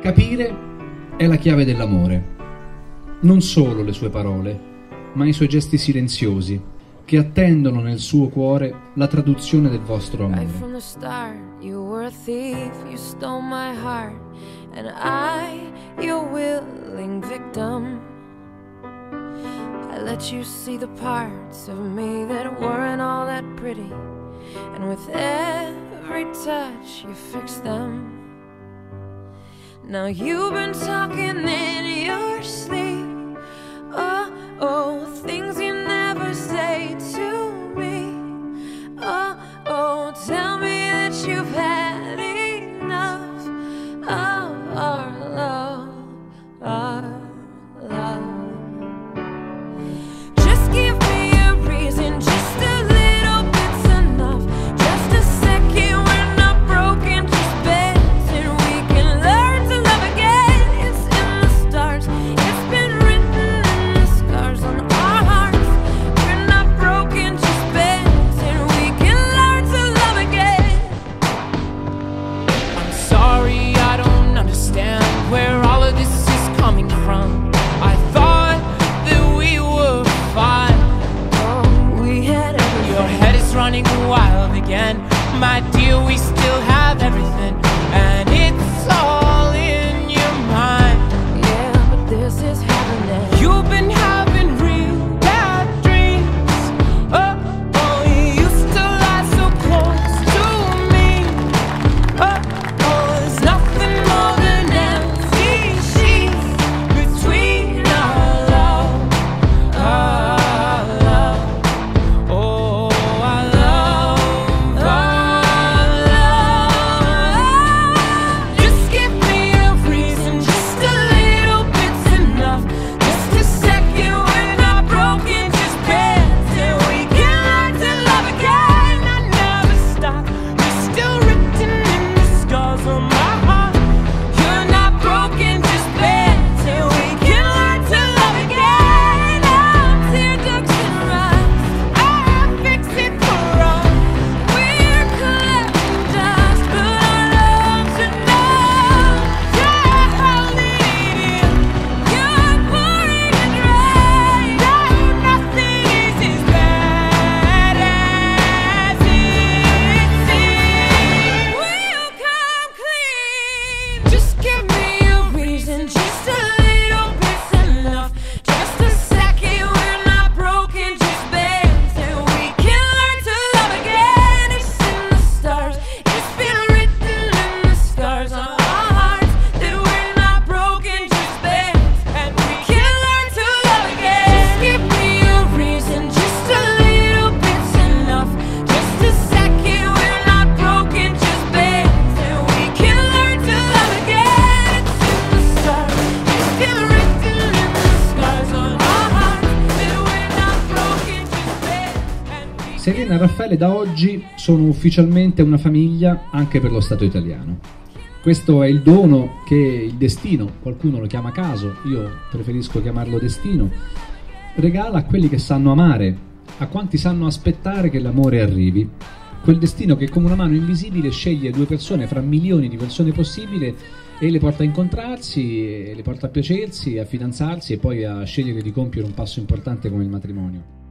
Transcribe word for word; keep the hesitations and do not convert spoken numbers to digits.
Capire è la chiave dell'amore. Non solo le sue parole, ma i suoi gesti silenziosi, che attendono nel suo cuore la traduzione del vostro amore. Right from the start, you were a thief, you stole my heart, and I, your willing victim. I let you see the parts of me that weren't all that pretty, and with every touch you fixed them. Now you've been talking in your sleep, oh, oh, things you never say to me. Oh, oh, tell me that you've had enough of our love, our love. Just give me a reason, just a little bit's enough. Just a second, we're not broken, just bent, and we can learn to love again. It's in the stars, it's been written in the scars on our hearts. We're not broken, just bent, and we can learn to love again. I'm sorry, I don't understand where all of this is coming from. I thought that we were fine. Oh, we had everything. Your head is running wild again. My dear, we still have everything, and it's all in your mind. Yeah, but this is happening. You've been having real bad dreams. Oh, oh, you used to lie so close to me. Oh, oh, there's nothing more than empty sheets between our love, our love. Oh, our love, our love. Just give me a reason, just a little bit's enough. Just a second, we're not broken, just bent, and we can learn to love again. I never stop, you're still written in the scars on my heart. You're not broken, just bent, and we can learn to love again. Now tear ducts and rust, I fix it for us. We're collecting dust, but our love's enough. You're holding it in, you're pouring it right. No, nothing is as bad as it seems. We'll come clean. Just give me a reason, just a little bit's enough. Just a second, we're not broken, just bent, and we can learn to love again. It's in the stars, it's been written in the scars on our hearts that we're not broken, just bent, and we can learn to love again. Just give me a reason, just a little bit's enough. Just a second, we're not broken, just bent, and we can learn to love again. It's in the stars, it's been written in the scars on our hearts that we're not broken, just bent, and we Serena e Raffaele da oggi sono ufficialmente una famiglia anche per lo Stato italiano. Questo è il dono che il destino, qualcuno lo chiama caso, io preferisco chiamarlo destino, regala a quelli che sanno amare, a quanti sanno aspettare che l'amore arrivi. Quel destino che come una mano invisibile sceglie due persone fra milioni di persone possibili e le porta a incontrarsi, e le porta a piacersi, a fidanzarsi e poi a scegliere di compiere un passo importante come il matrimonio.